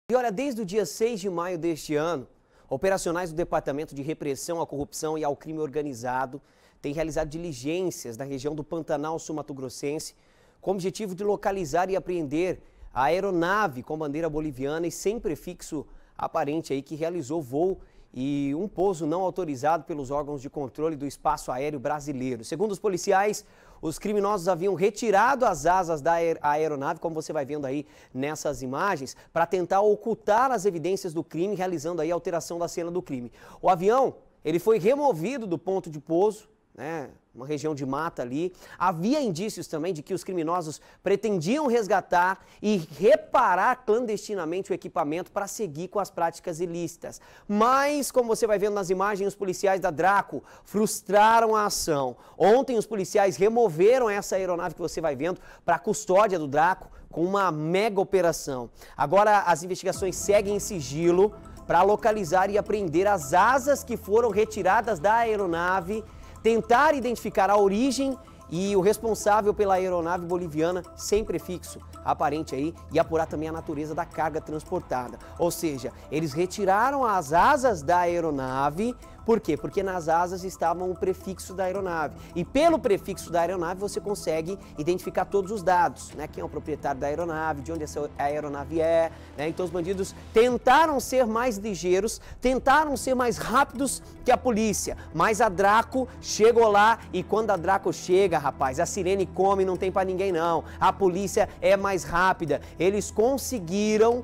E olha, desde o dia 6 de maio deste ano, operacionais do Departamento de Repressão à Corrupção e ao Crime Organizado têm realizado diligências na região do Pantanal Sul-Mato-Grossense com o objetivo de localizar e apreender a aeronave com bandeira boliviana e sem prefixo aparente aí que realizou voo e um pouso não autorizado pelos órgãos de controle do espaço aéreo brasileiro. Segundo os policiais, os criminosos haviam retirado as asas da aeronave, como você vai vendo aí nessas imagens, para tentar ocultar as evidências do crime, realizando aí a alteração da cena do crime. O avião, ele foi removido do ponto de pouso, né, uma região de mata ali. Havia indícios também de que os criminosos pretendiam resgatar e reparar clandestinamente o equipamento para seguir com as práticas ilícitas. Mas, como você vai vendo nas imagens, os policiais da Draco frustraram a ação. Ontem os policiais removeram essa aeronave que você vai vendo para a custódia do Draco com uma mega operação. Agora as investigações seguem em sigilo para localizar e apreender as asas que foram retiradas da aeronave, tentar identificar a origem e o responsável pela aeronave boliviana sem prefixo aparente aí e apurar também a natureza da carga transportada. Ou seja, eles retiraram as asas da aeronave. Por quê? Porque nas asas estavam o prefixo da aeronave. E pelo prefixo da aeronave você consegue identificar todos os dados, né? Quem é o proprietário da aeronave, de onde essa aeronave é, né? Então os bandidos tentaram ser mais ligeiros, tentaram ser mais rápidos que a polícia. Mas a Draco chegou lá e quando a Draco chega, rapaz, a sirene come, não tem pra ninguém não. A polícia é mais rápida. Eles conseguiram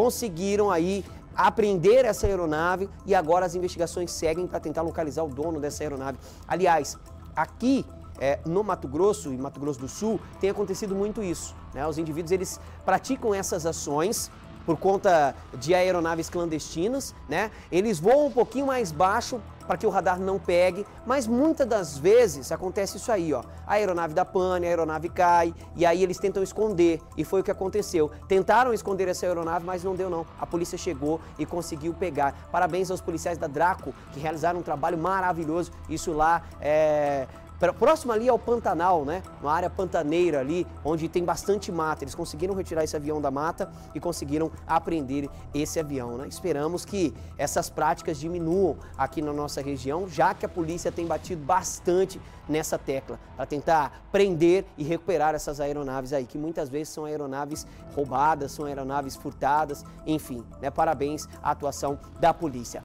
aí apreender essa aeronave e agora as investigações seguem para tentar localizar o dono dessa aeronave. Aliás, aqui no Mato Grosso e Mato Grosso do Sul tem acontecido muito isso, né? Os indivíduos eles praticam essas ações por conta de aeronaves clandestinas, né? Eles voam um pouquinho mais baixo para que o radar não pegue, mas muitas das vezes acontece isso aí, ó. A aeronave dá pane, a aeronave cai e aí eles tentam esconder e foi o que aconteceu. Tentaram esconder essa aeronave, mas não deu não. A polícia chegou e conseguiu pegar. Parabéns aos policiais da Draco que realizaram um trabalho maravilhoso. Isso lá próximo ali ao Pantanal, né? Uma área pantaneira ali, onde tem bastante mata. Eles conseguiram retirar esse avião da mata e conseguiram apreender esse avião, né? Esperamos que essas práticas diminuam aqui na nossa região, já que a polícia tem batido bastante nessa tecla, para tentar prender e recuperar essas aeronaves aí, que muitas vezes são aeronaves roubadas, são aeronaves furtadas, enfim, né? Parabéns à atuação da polícia.